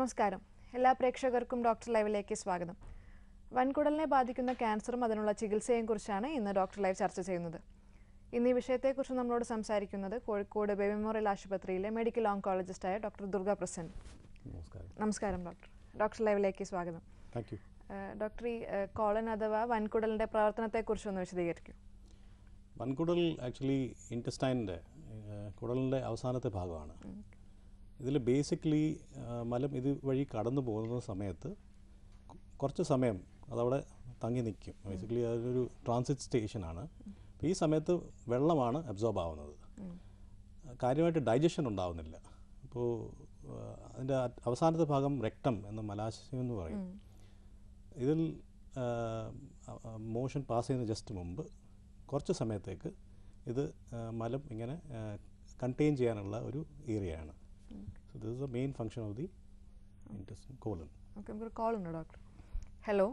നമസ്കാരം. എല്ലാ പ്രേക്ഷകർക്കും ഡോക്ടർ ലൈവിലേക്ക് സ്വാഗതം. വൻകുടലിനെ ബാധിക്കുന്ന ക്യാൻസറും അതിനുള്ള ചികിത്സയെയും കുറിച്ചാണ് ഇന്ന് ഡോക്ടർ ലൈവ് ചർച്ച ചെയ്യുന്നത്. ഇന്ന് ഈ വിഷയത്തെക്കുറിച്ച് നമ്മളോട് സംസാരിക്കുന്നത് കോഴിക്കോട് ബേബി മെമ്മോറിയൽ ആശുപത്രിയിലെ മെഡിക്കൽ ഓങ്കോളജിസ്റ്റായ ഡോക്ടർ ദുർഗ പ്രസൻ. നമസ്കാരം ഡോക്ടർ. ഡോക്ടർ ലൈവിലേക്ക് സ്വാഗതം. ഡോക്ടർ, ഈ കോളൻ അഥവാ വൻകുടലിൻ്റെ പ്രവർത്തനത്തെക്കുറിച്ചൊന്ന് വിശദീകരിക്കും. വൻകുടൽ ആക്ച്വലി ഇൻറ്റസ്റ്റൈനിൻ്റെ കുടലിൻ്റെ അവസാനത്തെ ഭാഗമാണ്. ഇതിൽ ബേസിക്കലി മലം ഇത് വഴി കടന്നു പോകുന്ന സമയത്ത് കുറച്ച് സമയം അതവിടെ തങ്ങി നിൽക്കും. ബേസിക്കലി അതൊരു ട്രാൻസിറ്റ് സ്റ്റേഷനാണ്. അപ്പോൾ ഈ സമയത്ത് വെള്ളമാണ് അബ്സോർബ് ആവുന്നത്. കാര്യമായിട്ട് ഡൈജഷൻ ഉണ്ടാവുന്നില്ല. അപ്പോൾ അതിൻ്റെ അവസാനത്തെ ഭാഗം റെക്ടം എന്ന മലാശയം എന്ന് പറയും. ഇതിൽ മോഷൻ പാസ് ചെയ്യുന്ന ജസ്റ്റ് മുമ്പ് കുറച്ച് സമയത്തേക്ക് ഇത് മലം ഇങ്ങനെ കണ്ടെയ്ൻ ചെയ്യാനുള്ള ഒരു ഏരിയയാണ്. So this is the main function of the intestine colon. Okay, നമുക്ക് കോൾ ഉണ്ട് doctor. Hello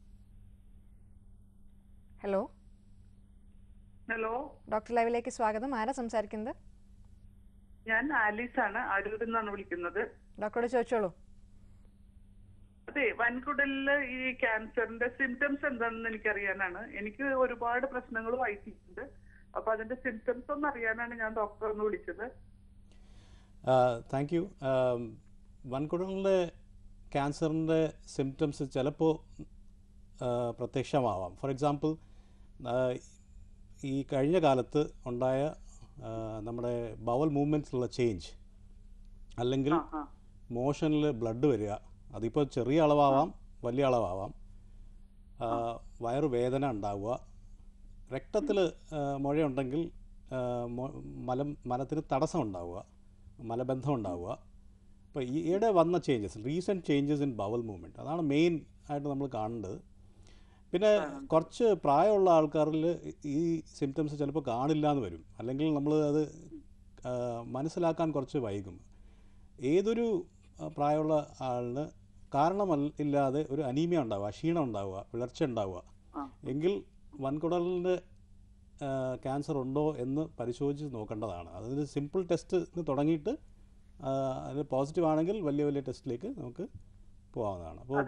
hello hello doctor ലൈവിലേക്ക് സ്വാഗതം. ആരാ സംസാരിക്കുന്നത്? ഞാൻ ആലീസ് ആണ്, അരൂരിൽ നിന്നാണ് വിളിക്കുന്നത്. ഡോക്ടറോട് ചോദിച്ചോളൂ. അതെ, വൻകുടലില് ഈ ക്യാൻസറിന്റെ സിംറ്റംസ് എന്താണെന്ന് എനിക്കറിയാനാണ്. എനിക്ക് ഒരുപാട് പ്രശ്നങ്ങൾ വഹിച്ചിട്ടുണ്ട്. അപ്പൊ അതിന്റെ സിംറ്റംസ് ഒന്ന് അറിയാനാണ് ഞാൻ ഡോക്ടറെ ഒന്ന് വിളിച്ചത്. Thank you. വൻകുടലിൻ്റെ ക്യാൻസറിൻ്റെ സിംറ്റംസ് ചിലപ്പോൾ പ്രത്യക്ഷമാവാം. ഫോർ എക്സാമ്പിൾ, ഈ കഴിഞ്ഞ കാലത്ത് ഉണ്ടായ നമ്മുടെ ബവൽ മൂവ്മെൻറ്റ്സിലുള്ള ചേഞ്ച്, അല്ലെങ്കിൽ മോഷനിൽ ബ്ലഡ് വരിക, അതിപ്പോൾ ചെറിയ അളവാവാം വലിയ അളവാവാം, വയറുവേദന ഉണ്ടാവുക, രക്തത്തിൽ മുഴയുണ്ടെങ്കിൽ മലത്തിന് തടസ്സം ഉണ്ടാവുക, മലബന്ധം ഉണ്ടാവുക. അപ്പോൾ ഈയിടെ വന്ന changes, recent changes in bowel movement, അതാണ് മെയിൻ ആയിട്ട് നമ്മൾ കാണേണ്ടത്. പിന്നെ കുറച്ച് പ്രായമുള്ള ആൾക്കാരിൽ ഈ സിംറ്റംസ് ചിലപ്പോൾ കാണില്ല എന്ന് വരും, അല്ലെങ്കിൽ നമ്മൾ അത് മനസ്സിലാക്കാൻ കുറച്ച് വൈകും. ഏതൊരു പ്രായമുള്ള ആളിന് കാരണമില്ലാതെ ഒരു അനീമിയ ഉണ്ടാവുക, ക്ഷീണം ഉണ്ടാവുക, വിളർച്ച ഉണ്ടാവുക എങ്കിൽ വൻകുടലിൻ്റെ ക്യാൻസർ ഉണ്ടോ എന്ന് പരിശോധിച്ച് നോക്കേണ്ടതാണ്. അതിന് സിമ്പിൾ ടെസ്റ്റ് തുടങ്ങിയിട്ട് അത് പോസിറ്റീവ് ആണെങ്കിൽ വലിയ വലിയ ടെസ്റ്റിലേക്ക് നമുക്ക് പോകാവുന്നതാണ്. അപ്പോൾ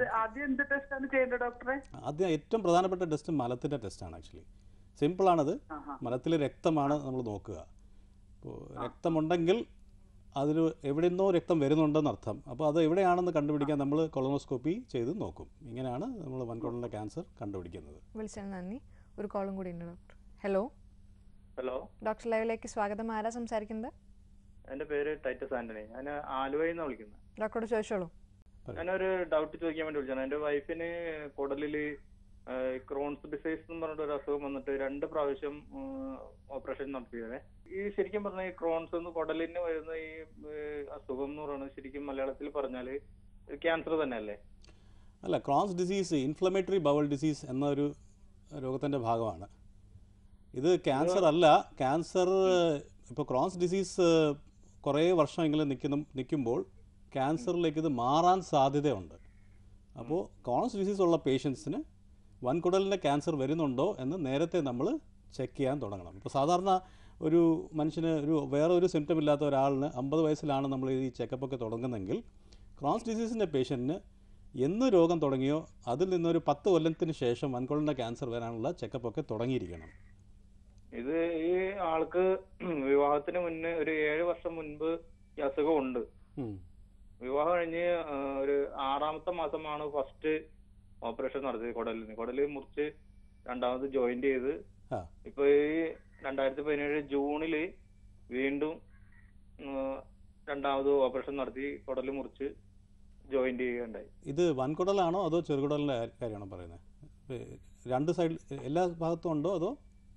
ആദ്യം ഏറ്റവും പ്രധാനപ്പെട്ട ടെസ്റ്റ് മലത്തിൻ്റെ ടെസ്റ്റാണ്. ആക്ച്വലി സിമ്പിളാണത്. മലത്തിൽ രക്തമാണ് നമ്മൾ നോക്കുക. അപ്പോൾ രക്തമുണ്ടെങ്കിൽ അതിൽ എവിടെ നിന്നോ രക്തം വരുന്നുണ്ടെന്ന് അർത്ഥം. അപ്പോൾ അത് എവിടെയാണെന്ന് കണ്ടുപിടിക്കാൻ നമ്മൾ കൊളോണോസ്കോപ്പി ചെയ്ത് നോക്കും. ഇങ്ങനെയാണ് നമ്മൾ വൻകുടലിൻ്റെ ക്യാൻസർ കണ്ടുപിടിക്കുന്നത്. വിളിച്ചതിന് നന്ദി. ഒരു കോളും കൂടി ഉണ്ട് ഡോക്ടർ. ഹലോ ഹലോ ഡോക്ടർ ലൈവിലേക്ക് സ്വാഗതം. ആരാ സംസാരിക്കുന്നത്? എന്റെ പേര് ടൈറ്റസ് ആന്റണി. ഞാൻ ആലുവയിൽ നിന്ന് വിളിക്കുന്നത്. ഡോക്ടറോട് ചോദിച്ചോളൂ. ഞാനൊരു ഡൗട്ട് ചോദിക്കാൻ വേണ്ടി വിളിച്ചാണ്. എന്റെ വൈഫിന് കുടലില് ക്രോൺസ് ഡിസീസ് എന്ന് പറഞ്ഞിട്ട് ഒരു അസുഖം വന്നിട്ട് 2 പ്രാവശ്യം ഓപ്പറേഷൻ നടത്തിയത്. ഈ ശരിക്കും പറഞ്ഞാൽ ഈ ക്രോൺസ് എന്ന് കുടലിന് വരുന്ന ഈ അസുഖം എന്ന് പറയുന്നത് ശരിക്കും മലയാളത്തിൽ പറഞ്ഞാല് ക്യാൻസർ തന്നെയല്ലേ? അല്ല, Crohn's disease inflammatory bowel disease എന്നൊരു രോഗത്തിൻ്റെ ഭാഗമാണ്. ഇത് ക്യാൻസർ അല്ല. ക്യാൻസർ ഇപ്പോൾ ക്രോൺസ് ഡിസീസ് കുറേ വർഷമെങ്കിലും നിൽക്കുമ്പോൾ ക്യാൻസറിലേക്ക് ഇത് മാറാൻ സാധ്യതയുണ്ട്. അപ്പോൾ ക്രോൺസ് ഡിസീസ് ഉള്ള പേഷ്യൻസിന് വൻകുടലിൻ്റെ ക്യാൻസർ വരുന്നുണ്ടോ എന്ന് നേരത്തെ നമ്മൾ ചെക്ക് ചെയ്യാൻ തുടങ്ങണം. ഇപ്പോൾ സാധാരണ ഒരു മനുഷ്യന് വേറെ ഒരു സിംറ്റം ഇല്ലാത്ത ഒരാളിന് 50 വയസ്സിലാണ് നമ്മൾ ഈ ചെക്കപ്പൊക്കെ തുടങ്ങുന്നതെങ്കിൽ ക്രോൺസ് ഡിസീസിൻ്റെ പേഷ്യൻറ്റിന് എന്ന് രോഗം തുടങ്ങിയോ അതിൽ നിന്നൊരു 10 കൊല്ലത്തിന് ശേഷം വൻകുടലിൻ്റെ ക്യാൻസർ വരാനുള്ള ചെക്കപ്പൊക്കെ തുടങ്ങിയിരിക്കണം. ഇത് ഈ ആൾക്ക് വിവാഹത്തിന് മുന്നേ ഒരു 7 വർഷം മുൻപ് ഈ അസുഖം ഉണ്ട്. വിവാഹം കഴിഞ്ഞ് ഒരു 6ാമത്തെ മാസമാണ് ഫസ്റ്റ് ഓപ്പറേഷൻ നടത്തിയത്. കുടല് മുറിച്ച് രണ്ടാമത് ജോയിന്റ് ചെയ്ത് ഇപ്പൊ ഈ 2017 ജൂണില് വീണ്ടും രണ്ടാമത് ഓപ്പറേഷൻ നടത്തി കുടല് മുറിച്ച് ജോയിന്റ് ചെയ്യുകയുണ്ടായി. ഇത് വൻകുടലാണോ അതോ ചെറുകുടലിൻ്റെ കാര്യമാണോ പറയുന്നത്? 2 സൈഡിൽ എല്ലാ ഭാഗത്തും ഉണ്ടോ അതോ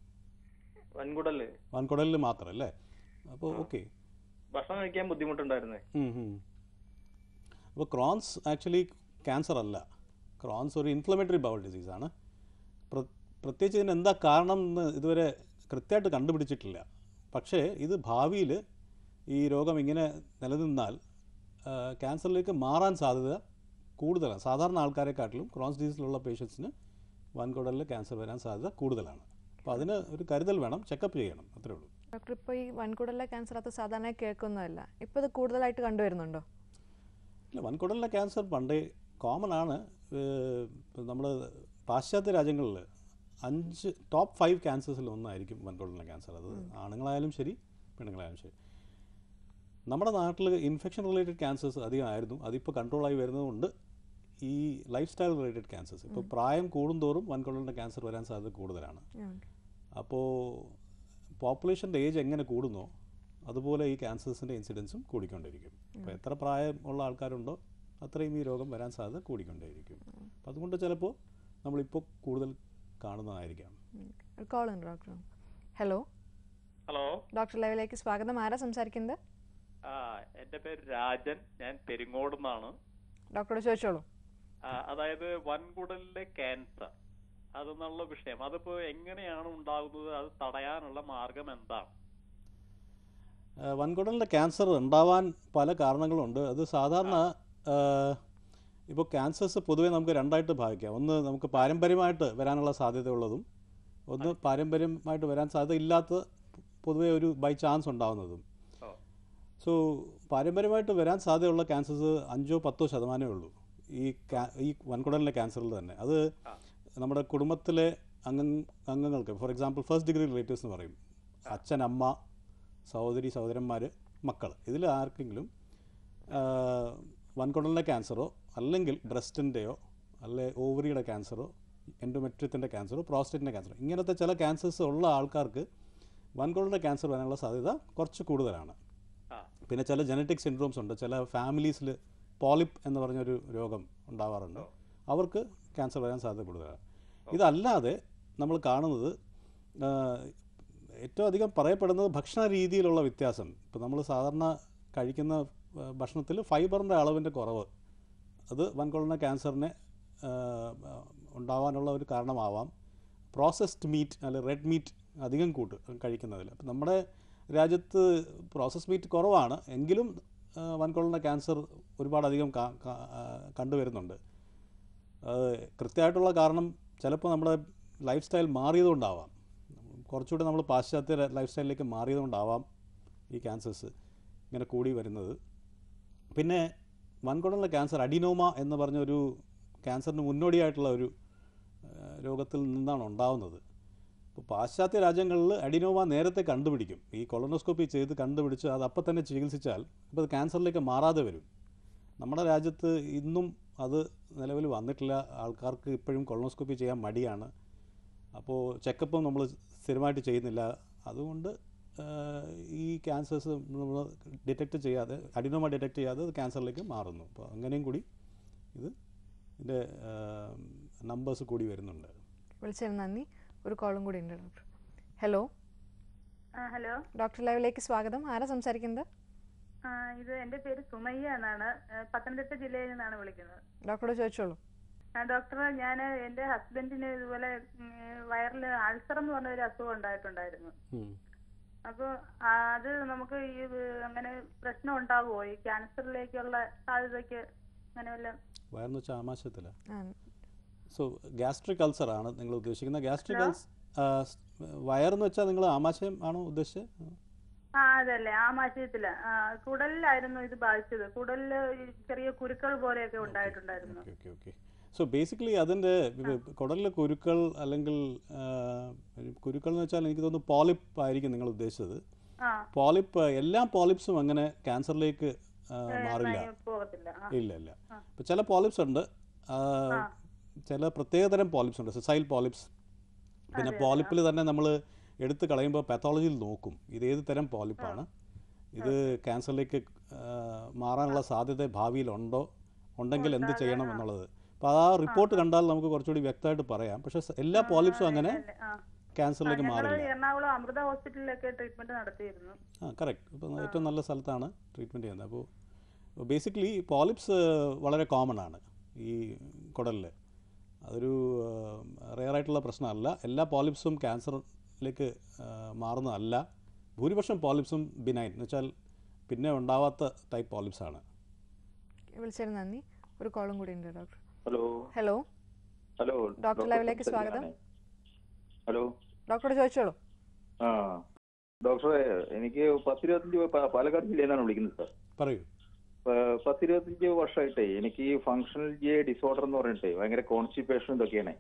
വൻകുടലിൽ മാത്രം അല്ലേ? അപ്പോൾ ഓക്കെ. ഭക്ഷണം കഴിക്കാൻ ബുദ്ധിമുട്ടുണ്ടായിരുന്നേ. അപ്പോൾ ക്രോൺസ് ആക്ച്വലി ക്യാൻസർ അല്ല. ക്രോൺസ് ഒരു ഇൻഫ്ലമേറ്ററി ബവൽ ഡിസീസാണ്. പ്രത്യേകിച്ച് ഇതിന് എന്താ കാരണം എന്ന് ഇതുവരെ കൃത്യമായിട്ട് കണ്ടുപിടിച്ചിട്ടില്ല. പക്ഷേ ഇത് ഭാവിയിൽ ഈ രോഗം ഇങ്ങനെ നിലനിന്നാൽ ക്യാൻസറിലേക്ക് മാറാൻ സാധ്യത കൂടുതലാണ്. സാധാരണ ആൾക്കാരെക്കാട്ടിലും ക്രോൺസ് ഡിസീസിലുള്ള പേഷ്യൻസിന് വൻകുടലിൽ ക്യാൻസർ വരാൻ സാധ്യത കൂടുതലാണ്. അപ്പോൾ അതിന് ഒരു കരുതൽ വേണം, ചെക്കപ്പ് ചെയ്യണം, അത്രേ ഉള്ളൂ. ഡോക്ടർ, ഇപ്പോൾ ഈ വൻകുടലിലെ ക്യാൻസർ അത് സാധാരണ കേൾക്കുന്നതല്ല, ഇപ്പോൾ ഇത് കൂടുതലായിട്ട് കണ്ടുവരുന്നുണ്ടോ? ഇല്ല, വൻകുടലിലെ ക്യാൻസർ പണ്ടേ കോമൺ ആണ്. നമ്മൾ പാശ്ചാത്യ രാജ്യങ്ങളിൽ 5 ടോപ്പ് 5 ക്യാൻസേഴ്സിൽ ഒന്നായിരിക്കും വൻകുടലിലെ ക്യാൻസർ. അത് ആണുങ്ങളായാലും ശരി പെണ്ണുങ്ങളായാലും ശരി. നമ്മുടെ നാട്ടിൽ ഇൻഫെക്ഷൻ റിലേറ്റഡ് ക്യാൻസേഴ്സ് അധികമായിരുന്നു. അതിപ്പോൾ കൺട്രോളായി വരുന്നതുകൊണ്ട് ഈ ലൈഫ് സ്റ്റൈൽ റിലേറ്റഡ് ക്യാൻസേഴ്സ് ഇപ്പോൾ പ്രായം കൂടുന്തോറും വൻകുടലിൻ്റെ ക്യാൻസർ വരാൻ സാധ്യത കൂടുതലാണ്. അപ്പോൾ പോപ്പുലേഷൻ്റെ ഏജ് എങ്ങനെ കൂടുന്നോ അതുപോലെ ഈ ക്യാൻസേഴ്സിൻ്റെ ഇൻസിഡൻസും കൂടിക്കൊണ്ടിരിക്കും. അപ്പോൾ എത്ര പ്രായമുള്ള ആൾക്കാരുണ്ടോ അത്രയും ഈ രോഗം വരാൻ സാധ്യത കൂടിക്കൊണ്ടേയിരിക്കും. അപ്പം അതുകൊണ്ട് ചിലപ്പോൾ നമ്മളിപ്പോൾ കൂടുതൽ കാണുന്നതായിരിക്കാം. ഹലോ ഹലോ, ഡോക്ടർ ലൈവിലേക്ക് സ്വാഗതം. ആരാ സംസാരിക്കുന്നത്? എൻ്റെ പേര് രാജൻ, ഞാൻ പെരിങ്ങോട് നിന്നാണ്. ഡോക്ടറോട് ചോദിച്ചോളൂ. അതായത് വൻകുടലിലെ ക്യാൻസർ അതെന്നുള്ള വിഷയം, അതിപ്പോൾ എങ്ങനെയാണ് ഉണ്ടാകുന്നത്, അത് തടയാനുള്ള മാർഗം എന്താണ്? വൻകുടലിൻ്റെ ക്യാൻസർ ഉണ്ടാവാൻ പല കാരണങ്ങളുണ്ട്. അത് സാധാരണ ഇപ്പോൾ ക്യാൻസേഴ്സ് പൊതുവേ നമുക്ക് രണ്ടായിട്ട് ഭാഗിക്കാം. ഒന്ന് നമുക്ക് പാരമ്പര്യമായിട്ട് വരാനുള്ള സാധ്യതയുള്ളതും, ഒന്ന് പാരമ്പര്യമായിട്ട് വരാൻ സാധ്യത ഇല്ലാത്ത പൊതുവേ ഒരു ബൈ ചാൻസ് ഉണ്ടാവുന്നതും. സോ പാരമ്പര്യമായിട്ട് വരാൻ സാധ്യതയുള്ള ക്യാൻസേഴ്സ് 5-10% ഉള്ളൂ ഈ വൻകുടലിലെ ക്യാൻസറിൽ തന്നെ. അത് നമ്മുടെ കുടുംബത്തിലെ അംഗങ്ങൾക്ക്, for example first degree relatives എന്ന് പറയും, അച്ഛൻ, അമ്മ, സഹോദരി, സഹോദരന്മാർ, മക്കൾ, ഇതിൽ ആർക്കെങ്കിലും വൻകുടലിൻ്റെ ക്യാൻസറോ അല്ലെങ്കിൽ ബ്രസ്റ്റിൻ്റെയോ അല്ലെ ഓവറിയുടെ ക്യാൻസറോ എൻഡോമെട്രിയത്തിൻ്റെ ക്യാൻസറോ പ്രോസ്റ്റേറ്റിൻ്റെ ക്യാൻസറോ ഇങ്ങനത്തെ ചില ക്യാൻസേഴ്സ് ഉള്ള ആൾക്കാർക്ക് വൻകുടലിൻ്റെ ക്യാൻസർ വരാനുള്ള സാധ്യത കുറച്ച് കൂടുതലാണ്. പിന്നെ ചില ജനറ്റിക് സിൻഡ്രോംസ് ഉണ്ട്. ചില ഫാമിലീസിൽ പോളിപ്പ് എന്ന് പറഞ്ഞൊരു രോഗം ഉണ്ടാവാറുണ്ട്. അവർക്ക് ക്യാൻസർ വരാൻ സാധ്യത കൂടുതലാണ്. ഇതല്ലാതെ നമ്മൾ കാണുന്നത് ഏറ്റവും അധികം പറയപ്പെടുന്നത് ഭക്ഷണ രീതിയിലുള്ള വ്യത്യാസം. ഇപ്പോൾ നമ്മൾ സാധാരണ കഴിക്കുന്ന ഭക്ഷണത്തിൽ ഫൈബറിൻ്റെ അളവിൻ്റെ കുറവ്, അത് വൻകുടലിൻ്റെ ക്യാൻസറിനെ ഉണ്ടാവാനുള്ള ഒരു കാരണമാവാം. പ്രോസസ്ഡ് മീറ്റ് അല്ലെങ്കിൽ റെഡ് മീറ്റ് അധികം കഴിക്കുന്നതിൽ. അപ്പം നമ്മുടെ രാജ്യത്ത് പ്രോസസ്ഡ് മീറ്റ് കുറവാണ്, എങ്കിലും വൻകുടലിൻ്റെ ക്യാൻസർ ഒരുപാടധികം കണ്ടുവരുന്നുണ്ട്. കൃത്യമായിട്ടുള്ള കാരണം ചിലപ്പോൾ നമ്മുടെ ലൈഫ് സ്റ്റൈൽ മാറിയതുകൊണ്ടാവാം. കുറച്ചുകൂടി നമ്മൾ പാശ്ചാത്യ ലൈഫ് സ്റ്റൈലിലേക്ക് മാറിയതുകൊണ്ടാവാം ഈ ക്യാൻസേഴ്സ് ഇങ്ങനെ കൂടി വരുന്നത്. പിന്നെ വൻകുടലിലെ ക്യാൻസർ അഡിനോമ എന്ന് പറഞ്ഞൊരു ക്യാൻസറിന് മുന്നോടിയായിട്ടുള്ള ഒരു രോഗത്തിൽ നിന്നാണ് ഉണ്ടാവുന്നത്. ഇപ്പോൾ പാശ്ചാത്യ രാജ്യങ്ങളിൽ അഡിനോമ നേരത്തെ കണ്ടുപിടിക്കും. ഈ കൊളോണോസ്കോപ്പി ചെയ്ത് കണ്ടുപിടിച്ച് അത് അപ്പം തന്നെ ചികിത്സിച്ചാൽ ഇപ്പോൾ അത് ക്യാൻസറിലേക്ക് മാറാതെ വരും. നമ്മുടെ രാജ്യത്ത് ഇന്നും അത് നിലവിൽ വന്നിട്ടില്ല. ആൾക്കാർക്ക് ഇപ്പോഴും കൊളോണോസ്കോപ്പി ചെയ്യാൻ മടിയാണ്. അപ്പോൾ ചെക്കപ്പും നമ്മൾ സ്ഥിരമായിട്ട് ചെയ്യുന്നില്ല. അതുകൊണ്ട് ഈ ക്യാൻസേഴ്സ് നമ്മൾ ഡിറ്റക്റ്റ് ചെയ്യാതെ, അഡിനോമ ഡിറ്റക്റ്റ് ചെയ്യാതെ അത് ക്യാൻസറിലേക്ക് മാറുന്നു. അപ്പോൾ അങ്ങനെയും കൂടി ഇതിൻ്റെ നമ്പേഴ്സ് കൂടി വരുന്നുണ്ട്. വിളിച്ചതിന് നന്ദി. ഒരു കോളും കൂടി ഉണ്ട് ഡോക്ടർ. ഹലോ ഹലോ, ഡോക്ടർ ലൈവിലേക്ക് സ്വാഗതം. ആരാ സംസാരിക്കുന്നത്? ഇത് എൻ്റെ പേര് സുമയ്യ എന്നാണ്, പത്തനംതിട്ട ജില്ലയിൽ നിന്നാണ് വിളിക്കുന്നത്. ഡോക്ടറോട് ചോദിച്ചോളൂ. ഡോക്ടർ, ഞാൻ എൻ്റെ ഹസ്ബൻഡിന് ഇതുപോലെ വയറിൽ അൾസർ എന്ന് പറഞ്ഞ ഒരു അസുഖം ഉണ്ടായിട്ടുണ്ടായിരുന്നു. അപ്പോൾ അത് നമുക്ക് ഈ അങ്ങനെ പ്രശ്നം ഉണ്ടാകുമോ ഈ ക്യാൻസറിലേക്കുള്ള സാധ്യതയ്ക്ക്? അങ്ങനെ വല്ല വയറെന്ന് വെച്ചാൽ ആമാശയത്തില. സോ ഗ്യാസ്ട്രിക് അൾസർ ആണ് നിങ്ങൾ ഉദ്ദേശിക്കുന്നത്. ഗ്യാസ്ട്രിക് വയറെന്ന് വെച്ചാൽ നിങ്ങൾ ആമാശയം ആണോ ഉദ്ദേശിച്ചത്? അതല്ലേ, ആമാശയത്തില കുടലിലായിരുന്നു ഇത് ബാധിച്ചത്. കുടലില് ചെറിയ കുരുക്കൾ പോലെയൊക്കെ ഉണ്ടായിട്ടുണ്ടായിരുന്നു. ഓക്കെ. സോ ബേസിക്കലി അതിൻ്റെ കുടലിലെ കുരുക്കൾ അല്ലെങ്കിൽ കുരുക്കൾ എന്ന് വെച്ചാൽ എനിക്ക് തോന്നുന്നു പോളിപ്പ് ആയിരിക്കും നിങ്ങൾ ഉദ്ദേശിച്ചത്. പോളിപ്പ്, എല്ലാ പോളിപ്സും അങ്ങനെ ക്യാൻസറിലേക്ക് മാറില്ല. ഇല്ല. ഇപ്പം ചില പോളിപ്സ് ഉണ്ട്, ചില പ്രത്യേകതരം പോളിപ്സ് ഉണ്ട്, സിസൈൽ പോളിപ്സ്. പിന്നെ പോളിപ്പിൽ തന്നെ നമ്മൾ എടുത്ത് കളയുമ്പോൾ പാത്തോളജിയിൽ നോക്കും ഇത് ഏത് തരം പോളിപ്പാണ്, ഇത് ക്യാൻസറിലേക്ക് മാറാനുള്ള സാധ്യത ഭാവിയിലുണ്ടോ, ഉണ്ടെങ്കിൽ എന്ത് ചെയ്യണം എന്നുള്ളത്. അപ്പോൾ ആ റിപ്പോർട്ട് കണ്ടാൽ നമുക്ക് കുറച്ചുകൂടി വ്യക്തമായിട്ട് പറയാം. പക്ഷേ എല്ലാ പോളിപ്സും അങ്ങനെ ക്യാൻസറിലേക്ക് മാറില്ല. എറണാകുളം അമൃത ഹോസ്പിറ്റലിലൊക്കെ ട്രീറ്റ്മെന്റ് നടത്തിയിരുന്നു. കറക്റ്റ്. ഇപ്പോൾ ഏറ്റവും നല്ല സ്ഥലത്താണ് ട്രീറ്റ്മെൻറ്റ് ചെയ്യുന്നത്. അപ്പോൾ ബേസിക്കലി പോളിപ്സ് വളരെ കോമൺ ആണ് ഈ കുടലിൽ. അതൊരു റെയറായിട്ടുള്ള പ്രശ്നമല്ല. എല്ലാ പോളിപ്സും ക്യാൻസറിലേക്ക് മാറുന്നതല്ല. ഭൂരിപക്ഷം പോളിപ്സും ബിനൈൻ എന്ന് വെച്ചാൽ പിന്നെ ഉണ്ടാവാത്ത ടൈപ്പ് പോളിപ്സ് ആണ്. വിളിച്ചതിന് നന്ദി. ഒരു കോളും കൂടി ഉണ്ട് ഡോക്ടർ. ഹലോ. ഡോക്ടർ ലൈവിലേക്ക് സ്വാഗതം. ഹലോ, ഡോക്ടറോട് ചോദിച്ചോളൂ. ഡോക്ടറെ, എനിക്ക് 10-25 പാലക്കാട് ജില്ലയിൽ നിന്നാണ് വിളിക്കുന്നത് സാർ. പറയൂ. 10-25 വർഷമായിട്ടേ എനിക്ക് ഈ ഫങ്ഷണൽ GI ഡിസോർഡർ എന്ന് പറഞ്ഞിട്ടേ ഭയങ്കര കോൺസ്റ്റിപ്പേഷൻ ഇതൊക്കെയാണ്.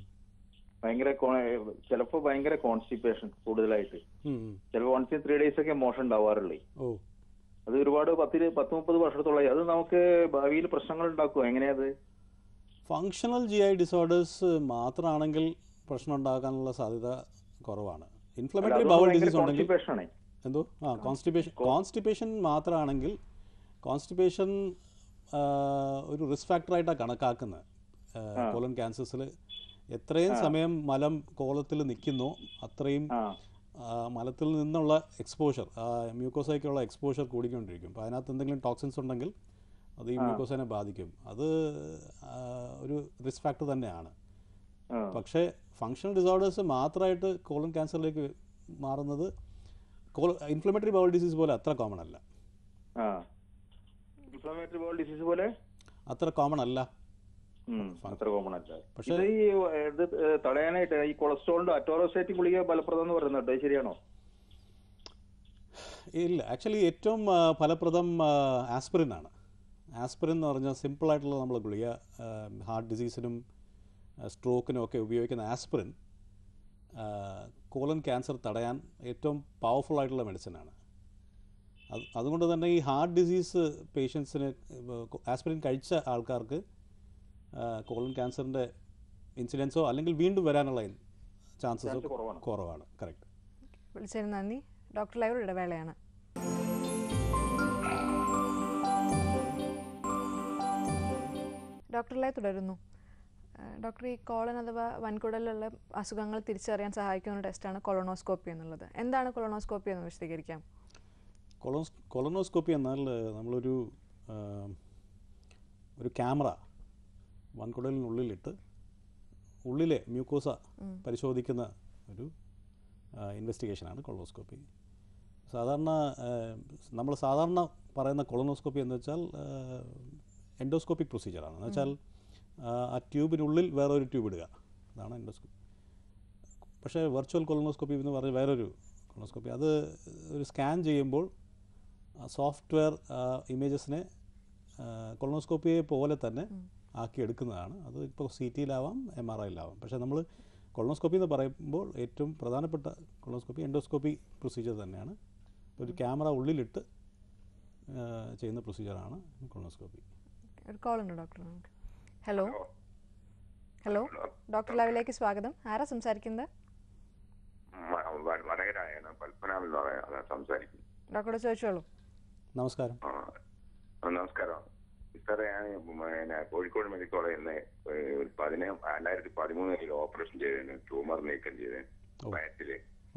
ചിലപ്പോ ഭയങ്കര കോൺസ്റ്റിപ്പേഷൻ കൂടുതലായിട്ട്, ചിലപ്പോ 1 to 3 days ഒക്കെ മോഷൻ ഉണ്ടാവാറുള്ളേ. അത് ഒരുപാട് 10-30 വർഷത്തോളായി. അത് നമുക്ക് ഭാവിയിൽ പ്രശ്നങ്ങൾ ഉണ്ടാക്കുമോ? എങ്ങനെയാത്? ഫങ്ഷണൽ GI ഡിസോർഡേഴ്സ് മാത്രമാണെങ്കിൽ പ്രശ്നം ഉണ്ടാകാനുള്ള സാധ്യത കുറവാണ്. ഇൻഫ്ലമേറ്ററി ബവൽ ഡിസീസ് ഉണ്ടെങ്കിൽ എന്തോ കോൺസ്റ്റിപ്പേഷൻ മാത്രമാണെങ്കിൽ കോൺസ്റ്റിപ്പേഷൻ ഒരു റിസ്ക് ഫാക്ടറായിട്ടാണ് കണക്കാക്കുന്നത്. കോളൻ ക്യാൻസേഴ്സിൽ എത്രയും സമയം മലം കോളത്തിൽ നിൽക്കുന്നോ അത്രയും മലത്തിൽ നിന്നുള്ള എക്സ്പോഷർ, മ്യൂക്കോസയ്ക്കുള്ള എക്സ്പോഷർ കൂടിക്കൊണ്ടിരിക്കും. അപ്പോൾ അതിനകത്ത് എന്തെങ്കിലും ടോക്സിൻസ് ഉണ്ടെങ്കിൽ അത് ഈ മ്യൂക്കോസിനെ ബാധിക്കും. അത് ഒരു റിസ്ക് ഫാക്ടർ തന്നെയാണ്. പക്ഷേ ഫങ്ഷണൽ ഡിസോർഡേഴ്സ് മാത്രമായിട്ട് കോളൻ ക്യാൻസറിലേക്ക് മാറുന്നത് ഇൻഫ്ലമേറ്ററി ബവൽ ഡിസീസ് പോലെ അത്ര കോമൺ അല്ല. ഇൻഫ്ലമേറ്ററി ബവൽ ഡിസീസ് പോലെ അത്ര കോമൺ അല്ല. പക്ഷേ ഇത് തടയാനായിട്ട് ഈ കൊളസ്ട്രോളിന്റെ അറ്റോറോസൈറ്റ് ഗുളിക ഫലപ്രദം എന്ന് പറയുന്നുണ്ട്, ശരിയാണോ? ഇല്ല, ആക്ച്വലി ഏറ്റവും ഫലപ്രദം ആസ്പിരിൻ ആണ്. ആസ്പിരിൻ എന്ന് പറഞ്ഞാൽ സിമ്പിളായിട്ടുള്ള നമ്മൾ ഗുളിക, ഹാർട്ട് ഡിസീസിനും സ്ട്രോക്കിനും ഒക്കെ ഉപയോഗിക്കുന്ന ആസ്പിരിൻ കോളൻ ക്യാൻസർ തടയാൻ ഏറ്റവും പവർഫുൾ ആയിട്ടുള്ള മെഡിസിനാണ്. അതുകൊണ്ട് തന്നെ ഈ ഹാർട്ട് ഡിസീസ് പേഷ്യൻസിന് ആസ്പിരിൻ കഴിച്ച ആൾക്കാർക്ക് കോളൻ ക്യാൻസറിൻ്റെ ഇൻസിഡൻസോ അല്ലെങ്കിൽ വീണ്ടും വരാനുള്ള ചാൻസസോ കുറവാണ്. കറക്റ്റ്. വിളിച്ചതിന് നന്ദി. ഡോക്ടർ ലൈവ് ഇടവേളയാണ്. ഡോക്ടർ ലൈവ് തുടരുന്നു. ഡോക്ടർ, ഈ കോളൻ അഥവാ വൻകുടലിലുള്ള അസുഖങ്ങൾ തിരിച്ചറിയാൻ സഹായിക്കുന്ന ടെസ്റ്റാണ് കൊളോണോസ്കോപ്പി എന്നുള്ളത്. എന്താണ് കൊളോണോസ്കോപ്പി എന്ന് വിശദീകരിക്കാം? കൊളോണോസ്കോപ്പി എന്നാൽ നമ്മളൊരു ക്യാമറ വൻകുടലിനുള്ളിലിട്ട് ഉള്ളിലെ മ്യൂക്കോസ പരിശോധിക്കുന്ന ഒരു ഇൻവെസ്റ്റിഗേഷനാണ് കൊളോണോസ്കോപ്പി. നമ്മൾ സാധാരണ പറയുന്ന കൊളോണോസ്കോപ്പി എന്ന് വെച്ചാൽ എൻഡോസ്കോപ്പിക് പ്രൊസീജിയറാണ്. എന്ന് വെച്ചാൽ ആ ട്യൂബിനുള്ളിൽ വേറൊരു ട്യൂബ് ഇടുക, അതാണ് എൻഡോസ്കോപ്പി. പക്ഷേ വെർച്വൽ കൊളോണോസ്കോപ്പി എന്ന് പറഞ്ഞ വേറൊരു കൊളോണോസ്കോപ്പി, അത് ഒരു സ്കാൻ ചെയ്യുമ്പോൾ സോഫ്റ്റ്വെയർ ഇമേജസിനെ കൊളോണോസ്കോപ്പിയെ പോലെ തന്നെ ആക്കി എടുക്കുന്നതാണ്. അത് ഇപ്പോൾ CTയിലാവാം, MRIയിലാവാം. പക്ഷേ നമ്മൾ കൊളോണോസ്കോപ്പി എന്ന് പറയുമ്പോൾ ഏറ്റവും പ്രധാനപ്പെട്ട കൊളോണോസ്കോപ്പി എൻഡോസ്കോപ്പി പ്രൊസീജിയർ തന്നെയാണ്. ഒരു ക്യാമറ ഉള്ളിലിട്ട് ചെയ്യുന്ന പ്രൊസീജിയറാണ് കൊളോണോസ്കോപ്പി. ഒരു കോൾ ഉണ്ട് ഡോക്ടർ. ഹലോ ഡോക്ടർ ലൈവിലേക്ക് സ്വാഗതം. ആരാ സംസാരിക്കുന്നത്? ഡോക്ടറോട് ചോദിച്ചോളൂ. നമസ്കാരം. നമസ്കാരം സാറേ, ഞാൻ കോഴിക്കോട് മെഡിക്കൽ കോളേജിൽ നിന്ന് 2013 ഓപ്പറേഷൻ ചെയ്തതിന് ട്യൂമർ നീക്കം ചെയ്തതിന് വയറ്റില്.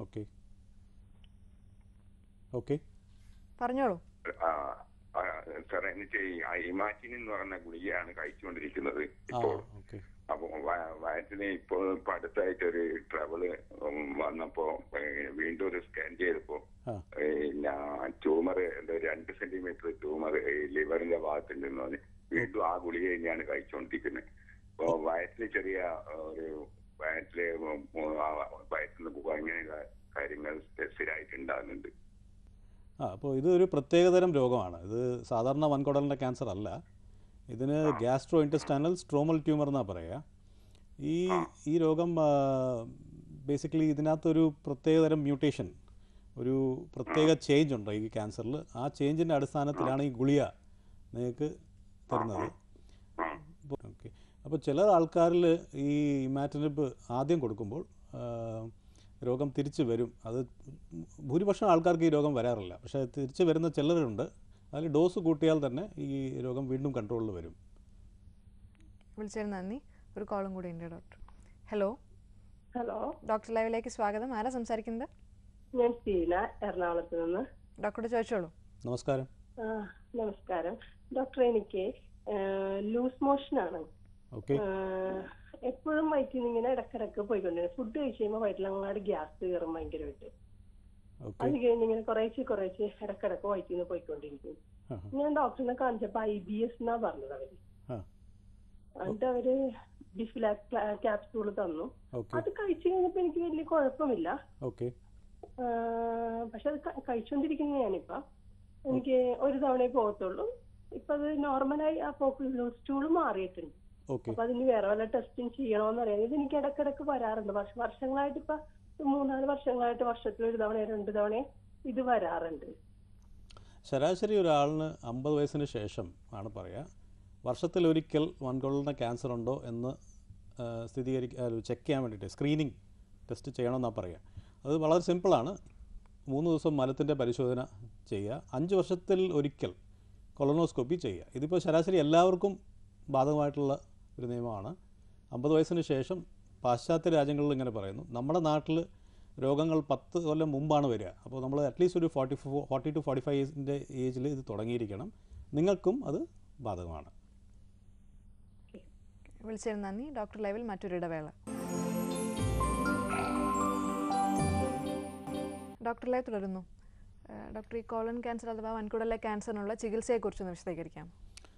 പറഞ്ഞോളൂ സാറേ. എനിക്ക് ഇമാറ്റിൻ എന്ന് പറയുന്ന ഗുളികയാണ് കഴിച്ചുകൊണ്ടിരിക്കുന്നത് ഇപ്പോൾ. അപ്പൊ വയറ്റിന് ഇപ്പോൾ അടുത്തായിട്ടൊരു ട്രബിള് വന്നപ്പോ വീണ്ടും ഒരു സ്കാൻ ചെയ്തപ്പോ ട്യൂമർ 2 സെന്റിമീറ്റർ ട്യൂമർ ലിവറിന്റെ ഭാഗത്തുണ്ടെന്ന് പറഞ്ഞ് വീണ്ടും ആ ഗുളിക തന്നെയാണ് കഴിച്ചുകൊണ്ടിരിക്കുന്നത്. അപ്പൊ വയറ്റില് ചെറിയ ഒരു വയറ്റിൽ പോകാൻ ഇങ്ങനെ കാര്യങ്ങൾ സ്ഥിരമായിട്ട് ഉണ്ടാകുന്നുണ്ട്. അപ്പോൾ ഇതൊരു പ്രത്യേകതരം രോഗമാണ്. ഇത് സാധാരണ വൻകുടലിൻ്റെ ക്യാൻസർ അല്ല. ഇതിന് ഗ്യാസ്ട്രോ ഇൻറ്റസ്റ്റൈനൽ സ്ട്രോമൽ ട്യൂമർ എന്നാണ് പറയുക. ഈ രോഗം ബേസിക്കലി ഇതിനകത്തൊരു പ്രത്യേകതരം മ്യൂട്ടേഷൻ, ഒരു പ്രത്യേക ചേഞ്ച് ഉണ്ട് ഈ ക്യാൻസറിൽ. ആ ചേഞ്ചിൻ്റെ അടിസ്ഥാനത്തിലാണ് ഈ ഗുളിക നിങ്ങൾക്ക് തരുന്നത്. അപ്പോൾ ചില ആൾക്കാരിൽ ഈ ഇമാറ്റിനിബ് ആദ്യം കൊടുക്കുമ്പോൾ രോഗം തിരിച്ചു വരും. അത് ഭൂരിപക്ഷം ആൾക്കാർക്ക് ഈ രോഗം വരാറില്ല. പക്ഷേ തിരിച്ചു വരുന്ന ചിലരുണ്ട്. അതിൽ ഡോസ് കൂട്ടിയാൽ തന്നെ ഈ രോഗം വീണ്ടും കൺട്രോളിൽ വരും. വിളിച്ചതിന് നന്ദി. ഒരു കോളും കൂടി ഉണ്ട് ഡോക്ടർ. ഹലോ ഡോക്ടർ ലൈവിലേക്ക് സ്വാഗതം. ആരാ സംസാരിക്കുന്നത്? ഞാൻ ഷീല, എറണാകുളത്ത് നിന്ന്. ഡോക്ടറോട് ചോദിച്ചോളൂ. നമസ്കാരം. നമസ്കാരം ഡോക്ടർ. എനിക്ക് ലൂസ് മോഷൻ ആണ്. എപ്പോഴും വയറ്റിൽ നിന്ന് ഇങ്ങനെ ഇടക്കിടക്ക് പോയിക്കൊണ്ടിരുന്നു. ഫുഡ് കഴിച്ച് കഴിയുമ്പോൾ വയറ്റിലങ്ങാട് ഗ്യാസ് കയറും ഭയങ്കരമായിട്ട്. അത് കഴിഞ്ഞ് ഇങ്ങനെ കുറേശ്ശെ ഇടക്കിടക്ക് വയറ്റിൽ നിന്ന് പോയിക്കൊണ്ടിരിക്കും. ഞാൻ ഡോക്ടറിനെ കാണിച്ചപ്പോ IBS എന്നാ പറഞ്ഞത് അവര്. എന്നിട്ട് അവര് ഡിഫ്ലാക് ക്യാപ്സൂള് തന്നു. അത് കഴിച്ചു കഴിഞ്ഞപ്പോ എനിക്ക് വലിയ കുഴപ്പമില്ല. പക്ഷെ അത് കഴിച്ചോണ്ടിരിക്കുന്ന ഞാനിപ്പ എനിക്ക് ഒരു തവണയെ പോകത്തുള്ളൂ. ഇപ്പൊ അത് നോർമലായി ആ പോക്ക് സ്റ്റൂള് മാറിയിട്ടുണ്ട്. അപ്പൊ അതിന് വേറെ വല്ല ടെസ്റ്റിംഗ് ചെയ്യണോന്നറിയാം. ഇത് എനിക്ക് ഇടക്കിടക്ക് വരാറുണ്ട്. വർഷങ്ങളായിട്ട് ഇപ്പൊ 3-4 വർഷങ്ങളായിട്ട് വർഷത്തിൽ 1 തവണ 2 തവണ ഇത് വരാറുണ്ട്. ശരാശരി ഒരാളിന് 50 വയസ്സിന് ശേഷം ആണ് പറയുക വർഷത്തിലൊരിക്കൽ വൻകുടലിന് ക്യാൻസർ ഉണ്ടോ എന്ന് ചെക്ക് ചെയ്യാൻ വേണ്ടിയിട്ട് സ്ക്രീനിങ് ടെസ്റ്റ് ചെയ്യണമെന്നാണ് പറയുക. അത് വളരെ സിമ്പിളാണ്. 3 ദിവസം മലത്തിൻ്റെ പരിശോധന ചെയ്യുക, 5 വർഷത്തിൽ ഒരിക്കൽ കൊളോണോസ്കോപ്പി ചെയ്യുക. ഇതിപ്പോൾ ശരാശരി എല്ലാവർക്കും ബാധകമായിട്ടുള്ള ഒരു നിയമമാണ്. 50 വയസ്സിന് ശേഷം പാശ്ചാത്യ രാജ്യങ്ങളിൽ ഇങ്ങനെ പറയുന്നു. നമ്മുടെ നാട്ടിൽ രോഗങ്ങൾ 10 കൊല്ലം മുമ്പാണ് വരിക. അപ്പോൾ നമ്മൾ അറ്റ്ലീസ്റ്റ് ഒരു 40 to 45 ഏജിൽ ഇത് തുടങ്ങിയിരിക്കണം. നിങ്ങൾക്കും അത് ബാധകമാണ്. വിളിച്ചതിന് നന്ദി. ഡോക്ടർ ലൈവിൽ മറ്റൊരു ഇടവേള. ഡോക്ടർ ലൈവ് തുടരുന്നു. ഡോക്ടർ, ഈ കോളൻ ക്യാൻസർ അഥവാ വൻകുടലിലെ ക്യാൻസറിനുള്ള ചികിത്സയെക്കുറിച്ചൊന്ന് വിശദീകരിക്കാം.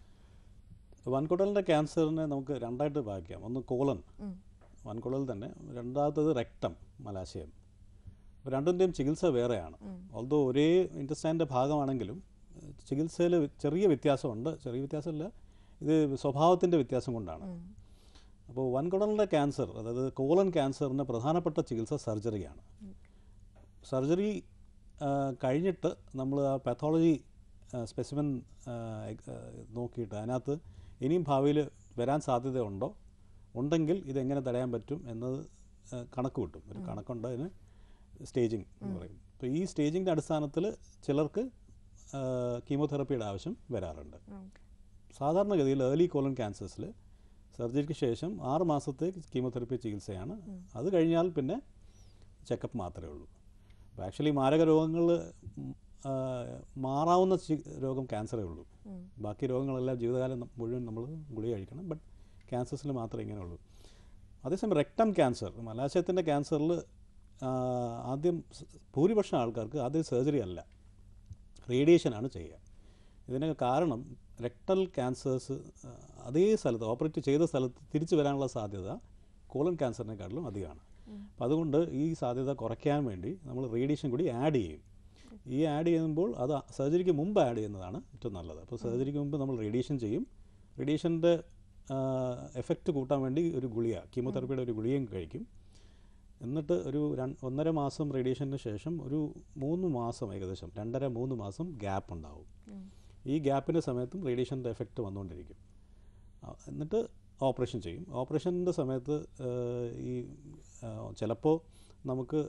വൻകുടലിൻ്റെ ക്യാൻസറിനെ നമുക്ക് രണ്ടായിട്ട് ഭാഗിക്കാം. ഒന്ന് കോളൻ, വൻകുടൽ തന്നെ. രണ്ടാമത്തത് റെക്ടം, മലാശയം. അപ്പോൾ രണ്ടിൻ്റെയും ചികിത്സ വേറെയാണ്. ഓൾദോ ഒരേ ഇൻറ്റസ്റ്റൈൻ്റെ ഭാഗമാണെങ്കിലും ചികിത്സയിൽ ചെറിയ വ്യത്യാസമുണ്ട്. ചെറിയ വ്യത്യാസമല്ല, ഇത് സ്വഭാവത്തിൻ്റെ വ്യത്യാസം കൊണ്ടാണ്. അപ്പോൾ വൻകുടലിൻ്റെ ക്യാൻസർ, അതായത് കോളൻ ക്യാൻസറിന് പ്രധാനപ്പെട്ട ചികിത്സ സർജറിയാണ്. സർജറി കഴിഞ്ഞിട്ട് നമ്മൾ ആ പാത്തോളജി സ്പെസിമെൻ നോക്കിയിട്ട് അതിനകത്ത് ഇനിയും ഭാവിയിൽ വരാൻ സാധ്യതയുണ്ടോ, ഉണ്ടെങ്കിൽ ഇതെങ്ങനെ തടയാൻ പറ്റും എന്നത് കണക്ക് കിട്ടും. ഒരു കണക്കുണ്ട്, അതിന് സ്റ്റേജിങ് എന്ന് പറയും. അപ്പോൾ ഈ സ്റ്റേജിങ്ങിൻ്റെ അടിസ്ഥാനത്തിൽ ചിലർക്ക് കീമോതെറപ്പിയുടെ ആവശ്യം വരാറുണ്ട്. സാധാരണഗതിയിൽ ഏർലി കോളൻ ക്യാൻസേഴ്സിൽ സർജറിക്ക് ശേഷം 6 മാസത്തെ കീമോതെറപ്പി ചികിത്സയാണ്. അത് കഴിഞ്ഞാൽ പിന്നെ ചെക്കപ്പ് മാത്രമേ ഉള്ളൂ. അപ്പോൾ ആക്ച്വലി മാരക രോഗങ്ങൾ മാറാവുന്ന രോഗം ക്യാൻസറേ ഉള്ളൂ. ബാക്കി രോഗങ്ങളെല്ലാം ജീവിതകാലം മുഴുവൻ നമ്മൾ ഗുളിക കഴിക്കണം. ബട്ട് ക്യാൻസേഴ്സിൽ മാത്രമേ ഇങ്ങനെ ഉള്ളൂ. അതേസമയം റെക്ടം ക്യാൻസർ, മലാശയത്തിൻ്റെ ക്യാൻസറിൽ ആദ്യം ഭൂരിപക്ഷം ആൾക്കാർക്ക് ആദ്യം സർജറി അല്ല, റേഡിയേഷനാണ് ചെയ്യുക. ഇതിന് കാരണം റെക്ടൽ ക്യാൻസേഴ്സ് അതേ സ്ഥലത്ത് ഓപ്പറേറ്റ് ചെയ്ത സ്ഥലത്ത് തിരിച്ചു വരാനുള്ള സാധ്യത കോളൻ ക്യാൻസറിനെക്കാട്ടിലും അധികമാണ്. അപ്പം അതുകൊണ്ട് ഈ സാധ്യത കുറയ്ക്കാൻ വേണ്ടി നമ്മൾ റേഡിയേഷൻ കൂടി ആഡ് ചെയ്യും. ഈ ആഡ് ചെയ്യുമ്പോൾ അത് സർജറിക്ക് മുമ്പ് ആഡ് ചെയ്യുന്നതാണ് ഏറ്റവും നല്ലത്. അപ്പോൾ സർജറിക്ക് മുമ്പ് നമ്മൾ റേഡിയേഷൻ ചെയ്യും. റേഡിയേഷൻ്റെ എഫക്റ്റ് കൂട്ടാൻ വേണ്ടി ഒരു ഗുളിക, കീമോതെറപ്പിയുടെ ഒരു ഗുളികയും കഴിക്കും. എന്നിട്ട് ഒരു 1.5 മാസം റേഡിയേഷന് ശേഷം ഒരു 3 മാസം, ഏകദേശം 2.5-3 മാസം ഗ്യാപ്പ് ഉണ്ടാവും. ഈ ഗ്യാപ്പിൻ്റെ സമയത്തും റേഡിയേഷൻ്റെ എഫക്റ്റ് വന്നുകൊണ്ടിരിക്കും. എന്നിട്ട് ഓപ്പറേഷൻ ചെയ്യും. ഓപ്പറേഷൻ്റെ സമയത്ത് ഈ ചിലപ്പോൾ നമുക്ക്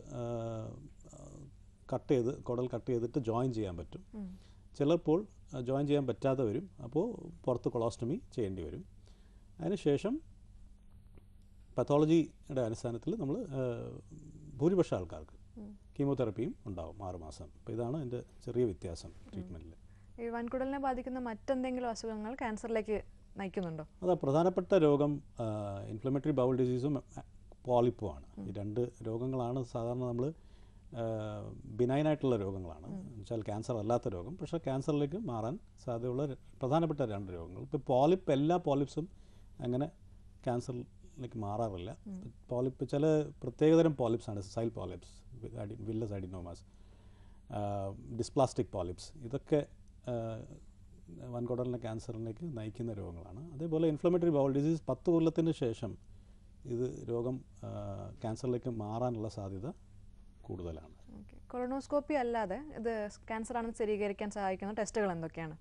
കുടൽ കട്ട് ചെയ്തിട്ട് ജോയിൻ ചെയ്യാൻ പറ്റും. ചിലപ്പോൾ ജോയിൻ ചെയ്യാൻ പറ്റാതെ വരും. അപ്പോൾ പുറത്ത് കൊളോസ്റ്റമി ചെയ്യേണ്ടി വരും. അതിനുശേഷം പത്തോളജിയുടെ അടിസ്ഥാനത്തിൽ നമ്മൾ ഭൂരിപക്ഷം ആൾക്കാർക്ക് കീമോതെറപ്പിയും ഉണ്ടാവും 6 മാസം. അപ്പോൾ ഇതാണ് എൻ്റെ ചെറിയ വ്യത്യാസം ട്രീറ്റ്മെൻറ്റിൽ. ഈ വൻകുടലിനെ ബാധിക്കുന്ന മറ്റെന്തെങ്കിലും അസുഖങ്ങൾ ക്യാൻസറിലേക്ക് നയിക്കുന്നുണ്ടോ? അത് പ്രധാനപ്പെട്ട രോഗം ഇൻഫ്ലമേറ്ററി ബൗൾ ഡിസീസും പോളിപ്പുമാണ്. ഈ 2 രോഗങ്ങളാണ് സാധാരണ നമ്മൾ ബിനൈനായിട്ടുള്ള രോഗങ്ങളാണ്, എന്നുവെച്ചാൽ ക്യാൻസർ അല്ലാത്ത രോഗം. പക്ഷേ ക്യാൻസറിലേക്ക് മാറാൻ സാധ്യതയുള്ള പ്രധാനപ്പെട്ട 2 രോഗങ്ങൾ. ഇപ്പോൾ എല്ലാ പോളിപ്സും അങ്ങനെ ക്യാൻസറിലേക്ക് മാറാറില്ല. പോളിപ്പ് ചില പ്രത്യേകതരം പോളിപ്സാണ്, sessile polyps, villous adenomas, dysplastic polyps. ഇതൊക്കെ വൻകുടലിലെ ക്യാൻസറിലേക്ക് നയിക്കുന്ന രോഗങ്ങളാണ്. അതേപോലെ ഇൻഫ്ലമേറ്ററി ബൗൾ ഡിസീസ് 10 കൊല്ലത്തിന് ശേഷം ഇത് രോഗം ക്യാൻസറിലേക്ക് മാറാനുള്ള സാധ്യത കൂടുതലാണ്. കൊളോണോസ്കോപ്പി അല്ലാതെ ഇത് ക്യാൻസർ ആണെന്ന് സ്ഥിരീകരിക്കാൻ സഹായിക്കുന്ന ടെസ്റ്റുകൾ എന്തൊക്കെയാണ്?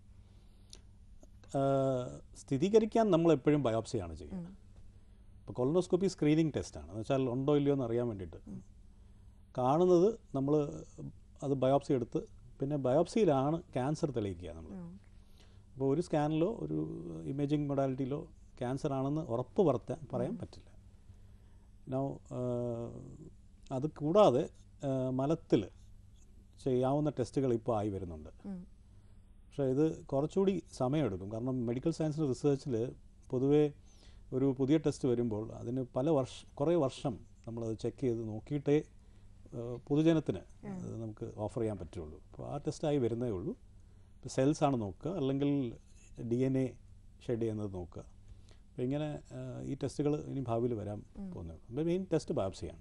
സ്ഥിരീകരിക്കാൻ നമ്മൾ എപ്പോഴും ബയോപ്സിയാണ് ചെയ്യുന്നത്. ഇപ്പോൾ കൊളോണോസ്കോപ്പി സ്ക്രീനിങ് ടെസ്റ്റാണ്, എന്ന് വെച്ചാൽ ഉണ്ടോ ഇല്ലയോ എന്ന് അറിയാൻ വേണ്ടിയിട്ട്. കാണുന്നത് നമ്മൾ അത് ബയോപ്സി എടുത്ത് പിന്നെ ബയോപ്സിയിലാണ് ക്യാൻസർ തെളിയിക്കുക നമ്മൾ. അപ്പോൾ ഒരു സ്കാനിലോ ഒരു ഇമേജിംഗ് മൊഡാലിറ്റിയിലോ ക്യാൻസർ ആണെന്ന് ഉറപ്പ് പറയാൻ പറ്റില്ല. അത് കൂടാതെ മലത്തിൽ ചെയ്യാവുന്ന ടെസ്റ്റുകൾ ഇപ്പോൾ ആയി വരുന്നുണ്ട്. പക്ഷേ ഇത് കുറച്ചുകൂടി സമയമെടുക്കും. കാരണം മെഡിക്കൽ സയൻസിൻ്റെ റിസർച്ചിൽ പൊതുവേ ഒരു പുതിയ ടെസ്റ്റ് വരുമ്പോൾ അതിന് കുറേ വർഷം നമ്മളത് ചെക്ക് ചെയ്ത് നോക്കിയിട്ടേ പൊതുജനത്തിന് നമുക്ക് ഓഫർ ചെയ്യാൻ പറ്റുള്ളൂ. അപ്പോൾ ആ ടെസ്റ്റായി വരുന്നേ ഉള്ളൂ. ഇപ്പോൾ സെൽസാണ് നോക്കുക, അല്ലെങ്കിൽ DNA ഷെഡ് ചെയ്യുന്നത് നോക്കുക. അപ്പോൾ ഇങ്ങനെ ഈ ടെസ്റ്റുകൾ ഇനി ഭാവിയിൽ വരാൻ പോകുന്നുള്ളൂ. അപ്പോൾ മെയിൻ ടെസ്റ്റ് ബയോപ്സിയാണ്.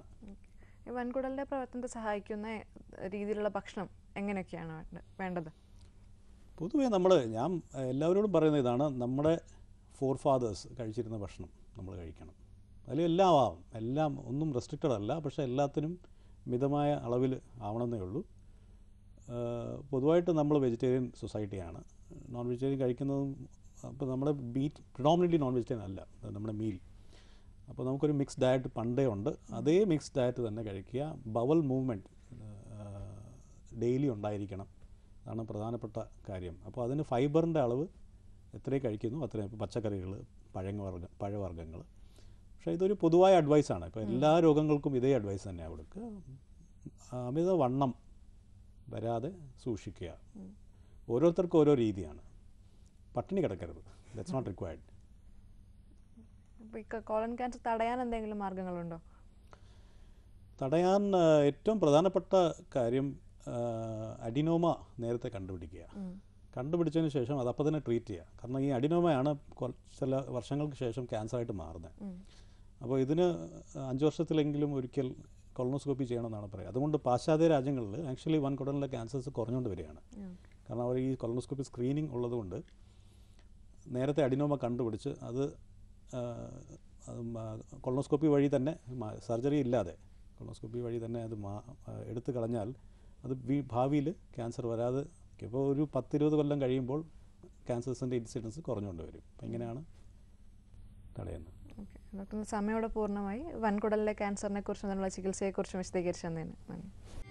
വൻകുടലിൻ്റെ പ്രവർത്തനത്തെ സഹായിക്കുന്ന രീതിയിലുള്ള ഭക്ഷണം എങ്ങനെയൊക്കെയാണ് വേണ്ടത്? പൊതുവേ ഞാൻ എല്ലാവരോടും പറയുന്ന ഇതാണ്, നമ്മുടെ ഫോർഫാദേഴ്സ് കഴിച്ചിരുന്ന ഭക്ഷണം നമ്മൾ കഴിക്കണം. അതിൽ എല്ലാം ആവാം, എല്ലാം ഒന്നും റെസ്ട്രിക്റ്റഡ് അല്ല, പക്ഷേ എല്ലാത്തിനും മിതമായ അളവിൽ ആവണമെന്നേ ഉള്ളൂ. പൊതുവായിട്ട് നമ്മൾ വെജിറ്റേറിയൻ സൊസൈറ്റിയാണ്. നോൺ വെജിറ്റേറിയൻ കഴിക്കുന്നതും അപ്പോൾ നമ്മുടെ മീറ്റ് പ്രിഡോമിനൻ്റ്ലി നോൺ വെജിറ്റേറിയൻ അല്ല നമ്മുടെ മീൽ. അപ്പോൾ നമുക്കൊരു മിക്സ്ഡ് ഡയറ്റ് പണ്ടേ ഉണ്ട്. അതേ മിക്സ്ഡ് ഡയറ്റ് തന്നെ കഴിക്കുക. ബവൽ മൂവ്മെൻറ്റ് ഡെയിലി ഉണ്ടായിരിക്കണം, അതാണ് പ്രധാനപ്പെട്ട കാര്യം. അപ്പോൾ അതിന് ഫൈബറിൻ്റെ അളവ് എത്രയും കഴിക്കുന്നു അത്രയും. ഇപ്പോൾ പച്ചക്കറികൾ, പഴവർഗ്ഗങ്ങൾ. പക്ഷേ ഇതൊരു പൊതുവായ അഡ്വൈസാണ്. ഇപ്പോൾ എല്ലാ രോഗങ്ങൾക്കും ഇതേ അഡ്വൈസ് തന്നെയാണ് കൊടുക്കുക. അമിതവണ്ണം വരാതെ സൂക്ഷിക്കുക. ഓരോരുത്തർക്കും ഓരോ രീതിയാണ്. പട്ടിണി കിടക്കരുത്, ദാറ്റ്സ് നോട്ട് റിക്വയർഡ്. ഇപ്പോൾ ഈ കോളൻ ക്യാൻസർ തടയാൻ എന്തെങ്കിലും മാർഗ്ഗങ്ങളുണ്ടോ? തടയാൻ ഏറ്റവും പ്രധാനപ്പെട്ട കാര്യം അഡിനോമ നേരത്തെ കണ്ടുപിടിക്കുക. കണ്ടുപിടിച്ചതിന് ശേഷം അത് അപ്പോൾ തന്നെ ട്രീറ്റ് ചെയ്യുക. കാരണം ഈ അഡിനോമയാണ് ചില വർഷങ്ങൾക്ക് ശേഷം ക്യാൻസറായിട്ട് മാറുന്നത്. അപ്പോൾ ഇതിന് 5 വർഷത്തിലെങ്കിലും ഒരിക്കൽ കൊളോണോസ്കോപ്പി ചെയ്യണമെന്നാണ് പറയുക. അതുകൊണ്ട് പാശ്ചാത്യ രാജ്യങ്ങളിൽ ആക്ച്വലി വൻകുടലിലെ ക്യാൻസേഴ്സ് കുറഞ്ഞുകൊണ്ട് വരികയാണ്. കാരണം അവർ ഈ കൊളോണോസ്കോപ്പി സ്ക്രീനിങ് ഉള്ളതുകൊണ്ട് നേരത്തെ അഡിനോമ കണ്ടുപിടിച്ച് അത് കൊളോണോസ്കോപ്പി വഴി തന്നെ, സർജറി ഇല്ലാതെ കൊളോണോസ്കോപ്പി വഴി തന്നെ അത് എടുത്തു കളഞ്ഞാൽ അത് ഭാവിയിൽ ക്യാൻസർ വരാതെ. ഇപ്പോൾ ഒരു 10-20 കൊല്ലം കഴിയുമ്പോൾ ക്യാൻസേഴ്സിൻ്റെ ഇൻസിഡൻസ് കുറഞ്ഞുകൊണ്ട് വരും. അപ്പം ഇങ്ങനെയാണ് തടയുന്നത്. ഓക്കെ ഡോക്ടർ, സമയോടെ പൂർണ്ണമായി വൻകുടലിലെ ക്യാൻസറിനെ കുറിച്ചും അതിനുള്ള ചികിത്സയെക്കുറിച്ചും വിശദീകരിച്ചു തന്നതിന് നന്ദി.